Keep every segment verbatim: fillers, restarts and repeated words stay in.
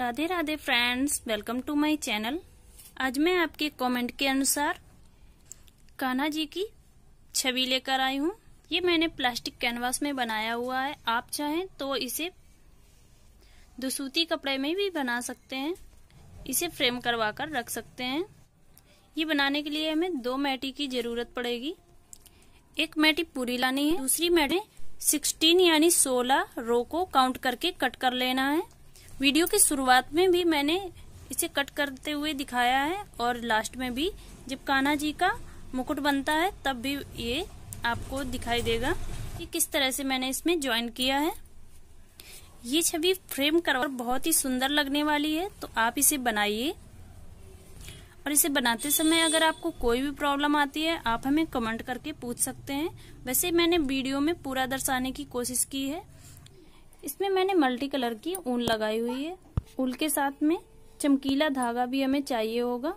Radhe Radhe friends, welcome to my channel. आज मैं आपके कमेंट के अनुसार कान्हा जी की छवि लेकर आई हूँ। ये मैंने प्लास्टिक कैनवास में बनाया हुआ है। आप चाहें तो इसे दुसूती कपड़े में भी बना सकते हैं, इसे फ्रेम करवा कर रख सकते हैं। ये बनाने के लिए हमें दो मैटी की जरूरत पड़ेगी। एक मैटी पूरी लानी है, दूसरी मैटी सिक्सटीन यानी सोलह रो को काउंट करके कट कर लेना है। वीडियो की शुरुआत में भी मैंने इसे कट करते हुए दिखाया है और लास्ट में भी जब कान्हा जी का मुकुट बनता है तब भी ये आपको दिखाई देगा कि किस तरह से मैंने इसमें ज्वाइन किया है। ये छवि फ्रेम करवा बहुत ही सुंदर लगने वाली है, तो आप इसे बनाइए। और इसे बनाते समय अगर आपको कोई भी प्रॉब्लम आती है आप हमें कमेंट करके पूछ सकते हैं। वैसे मैंने वीडियो में पूरा दर्शाने की कोशिश की है। इसमें मैंने मल्टी कलर की ऊन लगाई हुई है। ऊन के साथ में चमकीला धागा भी हमें चाहिए होगा।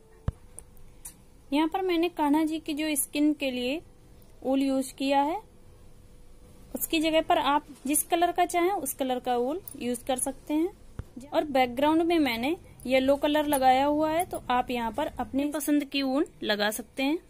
यहाँ पर मैंने कान्हा जी की जो स्किन के लिए ऊल यूज किया है, उसकी जगह पर आप जिस कलर का चाहें उस कलर का ऊल यूज कर सकते हैं। और बैकग्राउंड में मैंने येलो कलर लगाया हुआ है, तो आप यहाँ पर अपनी पसंद की ऊन लगा सकते हैं।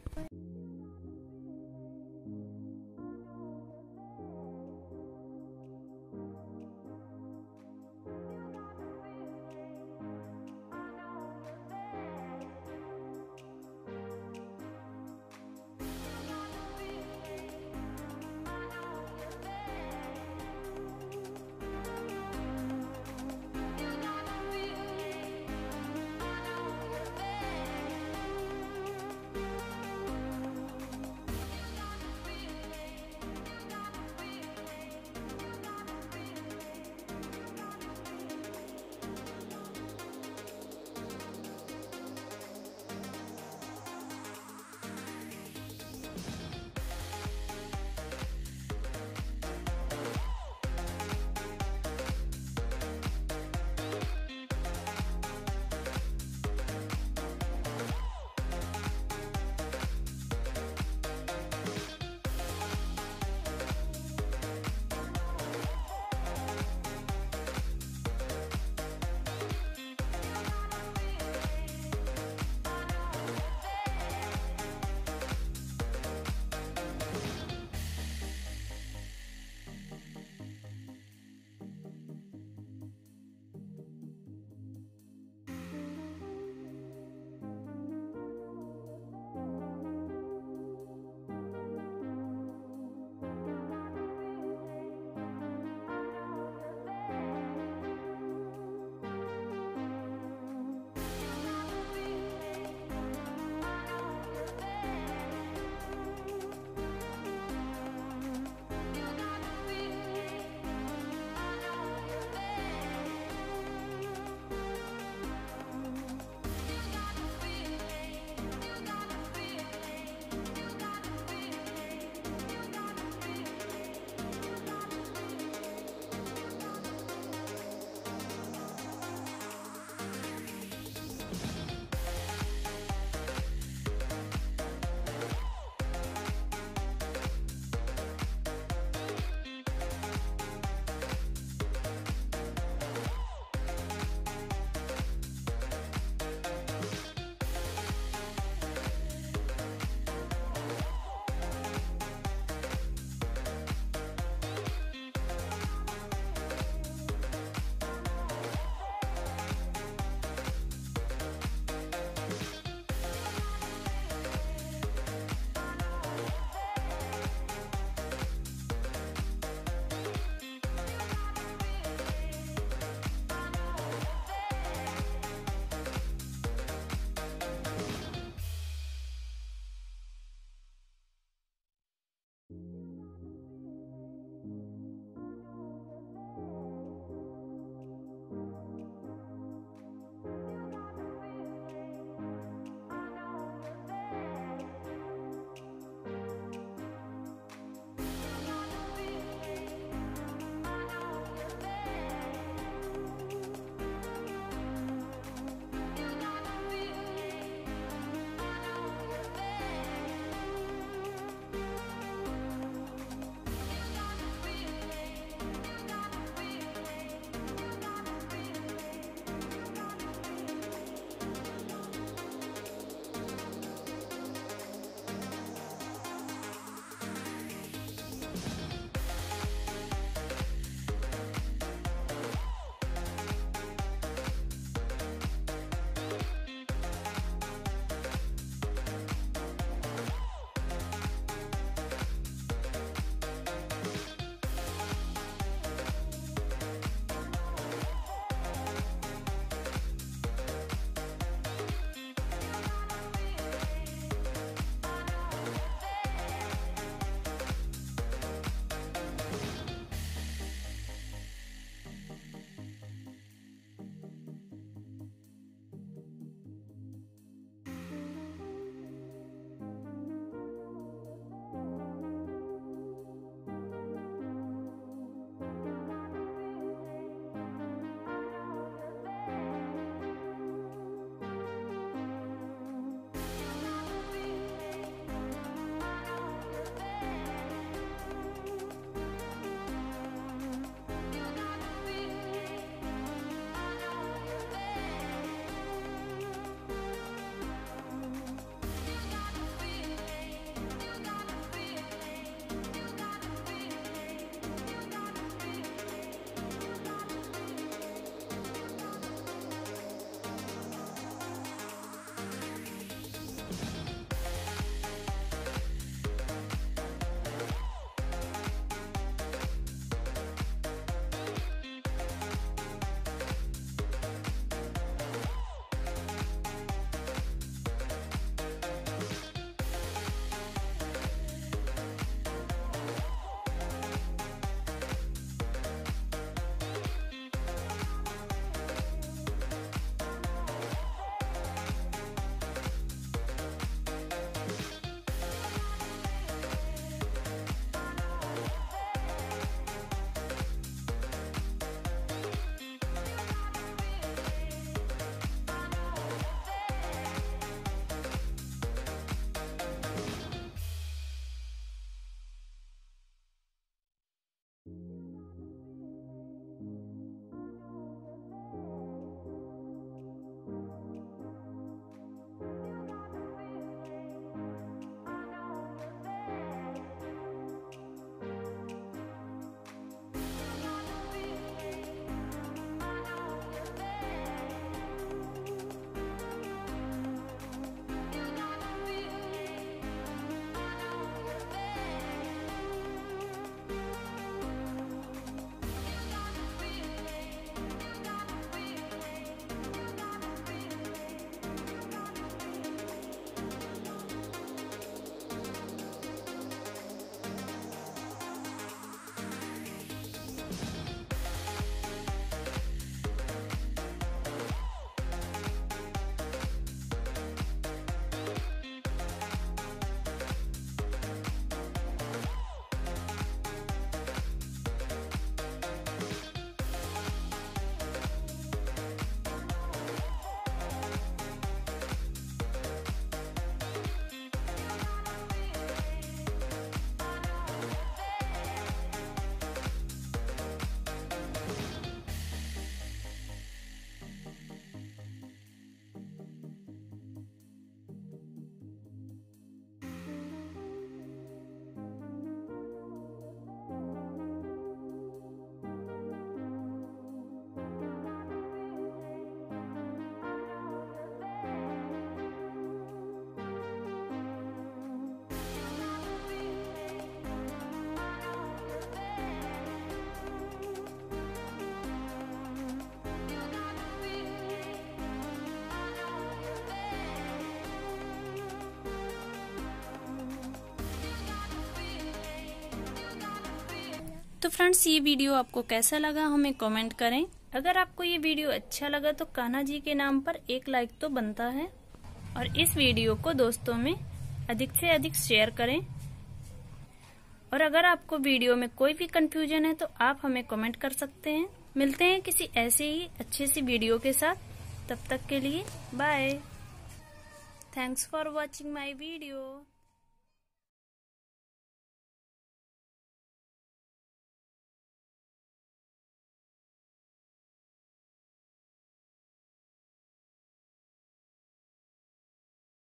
तो फ्रेंड्स, ये वीडियो आपको कैसा लगा हमें कमेंट करें। अगर आपको ये वीडियो अच्छा लगा तो कान्हा जी के नाम पर एक लाइक तो बनता है, और इस वीडियो को दोस्तों में अधिक से अधिक शेयर करें। और अगर आपको वीडियो में कोई भी कंफ्यूजन है तो आप हमें कमेंट कर सकते हैं। मिलते हैं किसी ऐसे ही अच्छे सी वीडियो के साथ, तब तक के लिए bye. Thanks for watching my video.